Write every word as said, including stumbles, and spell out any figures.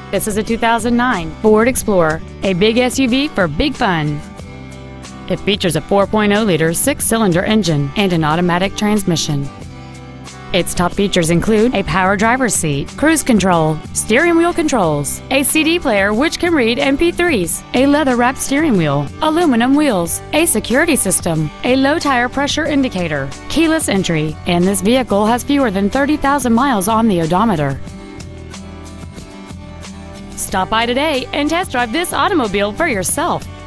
This is a two thousand nine Ford Explorer, a big S U V for big fun. It features a four point oh liter six-cylinder engine and an automatic transmission. Its top features include a power driver's seat, cruise control, steering wheel controls, a C D player which can read M P threes, a leather-wrapped steering wheel, aluminum wheels, a security system, a low tire pressure indicator, keyless entry, and this vehicle has fewer than thirty thousand miles on the odometer. Stop by today and test drive this automobile for yourself.